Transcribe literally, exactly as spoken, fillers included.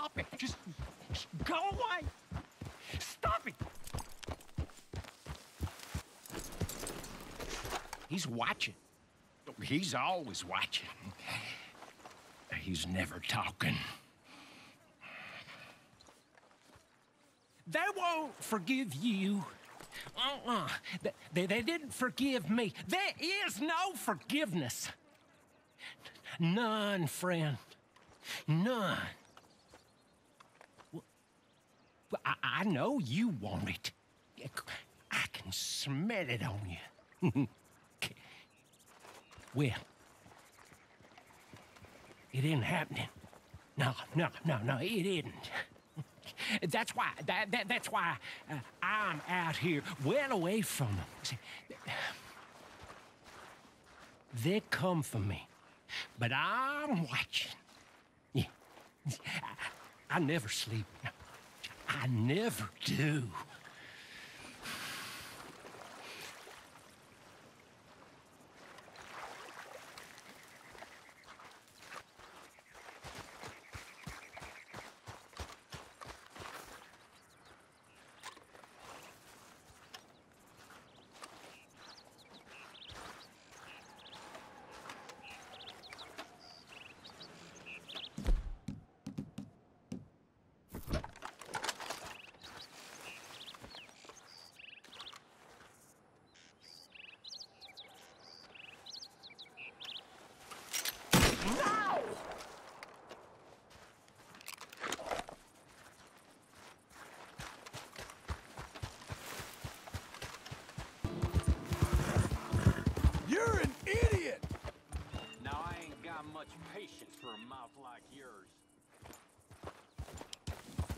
stop it. Just, just go away. Stop it. He's watching. He's always watching. He's never talking. They won't forgive you. Uh-uh. They, they, they didn't forgive me. There is no forgiveness. None, friend. None. Well, I, I know you want it. I can smell it on you. Well, it isn't happening. No, no, no, no, it isn't. That's why, that, that, that's why uh, I'm out here, well away from them. See, they come for me, but I'm watching. Yeah, I, I never sleep. I never do. Much patience for a mouth like yours.